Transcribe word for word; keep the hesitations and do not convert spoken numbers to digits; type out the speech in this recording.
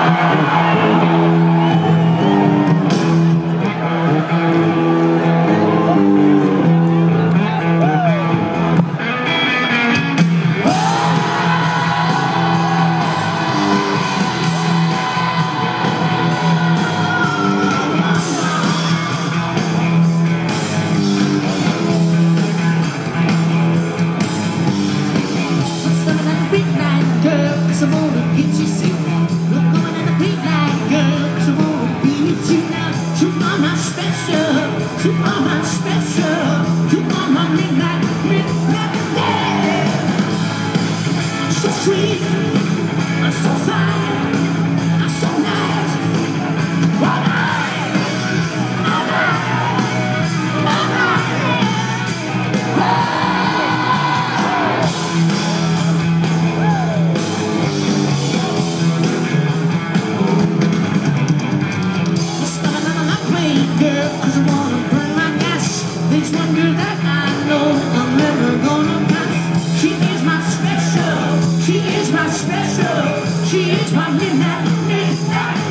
I wanna get you sick. We're going in the big night, girl, 'cause I wanna be with you now. You are my special, you are my special, you are my midnight, midnight, yeah. So sweet, so fine, so nice. All night, all night, all night. Girl, 'cause I wanna burn my gas. There's one girl that I know I'm never gonna pass. She is my special, she is my special, she is my midnight, midnight.